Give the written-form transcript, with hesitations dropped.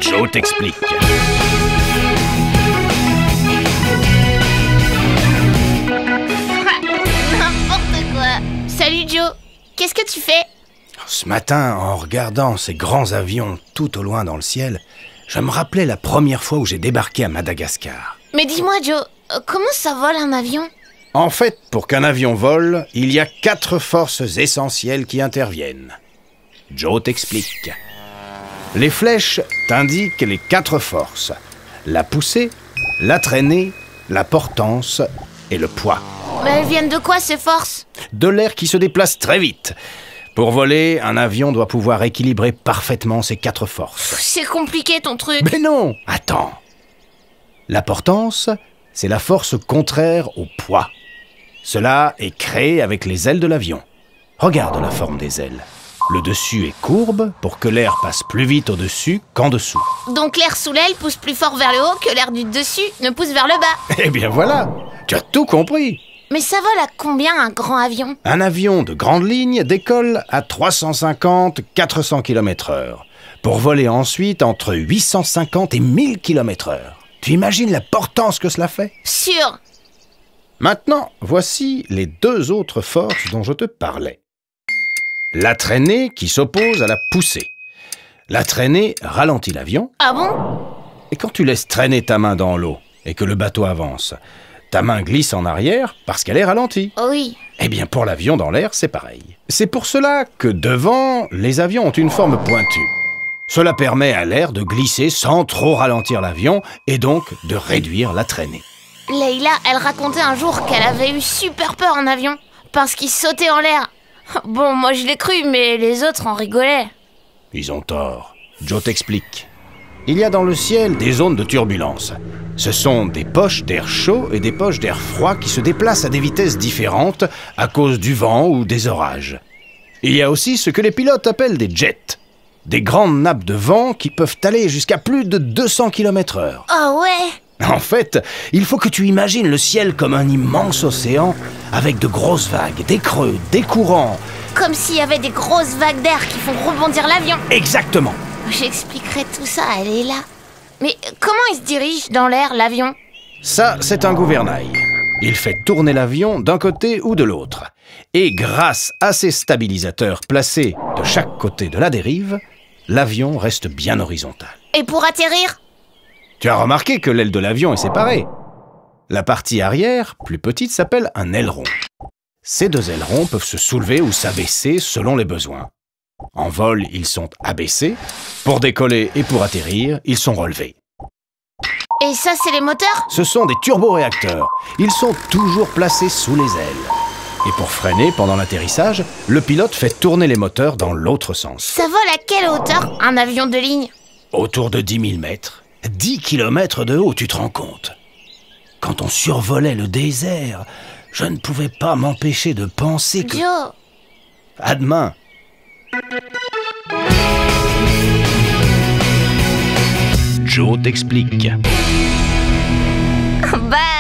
Joe t'explique. N'importe quoi. Salut Joe, qu'est-ce que tu fais? Ce matin, en regardant ces grands avions tout au loin dans le ciel, je me rappelais la première fois où j'ai débarqué à Madagascar. Mais dis-moi Joe, comment ça vole un avion? En fait, pour qu'un avion vole, il y a 4 forces essentielles qui interviennent. Joe t'explique. Les flèches t'indiquent les 4 forces. La poussée, la traînée, la portance et le poids. Mais elles viennent de quoi ces forces? De l'air qui se déplace très vite. Pour voler, un avion doit pouvoir équilibrer parfaitement ces 4 forces. C'est compliqué ton truc. Mais non! Attends. La portance, c'est la force contraire au poids. Cela est créé avec les ailes de l'avion. Regarde la forme des ailes. Le dessus est courbe pour que l'air passe plus vite au-dessus qu'en dessous. Donc l'air sous l'aile pousse plus fort vers le haut que l'air du dessus ne pousse vers le bas. Eh bien voilà, tu as tout compris. Mais ça vole à combien un grand avion? Un avion de grande ligne décolle à 350-400 km/h pour voler ensuite entre 850 et 1000 km/h. Tu imagines la portance que cela fait? Sûr. Maintenant, voici les 2 autres forces dont je te parlais. La traînée qui s'oppose à la poussée. La traînée ralentit l'avion. Ah bon? Et quand tu laisses traîner ta main dans l'eau et que le bateau avance, ta main glisse en arrière parce qu'elle est ralentie. Oui. Eh bien, pour l'avion dans l'air, c'est pareil. C'est pour cela que devant, les avions ont une forme pointue. Cela permet à l'air de glisser sans trop ralentir l'avion et donc de réduire la traînée. Leïla, elle racontait un jour qu'elle avait eu super peur en avion parce qu'il sautait en l'air. Bon, moi je l'ai cru, mais les autres en rigolaient. Ils ont tort. Joe t'explique. Il y a dans le ciel des zones de turbulence. Ce sont des poches d'air chaud et des poches d'air froid qui se déplacent à des vitesses différentes à cause du vent ou des orages. Il y a aussi ce que les pilotes appellent des jets. Des grandes nappes de vent qui peuvent aller jusqu'à plus de 200 km/h. Oh ouais. En fait, il faut que tu imagines le ciel comme un immense océan avec de grosses vagues, des creux, des courants. Comme s'il y avait des grosses vagues d'air qui font rebondir l'avion. Exactement. J'expliquerai tout ça à Leïla. Mais comment il se dirige dans l'air, l'avion? Ça, c'est un gouvernail. Il fait tourner l'avion d'un côté ou de l'autre. Et grâce à ces stabilisateurs placés de chaque côté de la dérive, l'avion reste bien horizontal. Et pour atterrir? Tu as remarqué que l'aile de l'avion est séparée. La partie arrière, plus petite, s'appelle un aileron. Ces 2 ailerons peuvent se soulever ou s'abaisser selon les besoins. En vol, ils sont abaissés. Pour décoller et pour atterrir, ils sont relevés. Et ça, c'est les moteurs? Ce sont des turboréacteurs. Ils sont toujours placés sous les ailes. Et pour freiner pendant l'atterrissage, le pilote fait tourner les moteurs dans l'autre sens. Ça vole à quelle hauteur, un avion de ligne? Autour de 10 000 mètres. 10 km de haut, tu te rends compte? Quand on survolait le désert, je ne pouvais pas m'empêcher de penser que... Joe. À demain. Joe t'explique. Bye.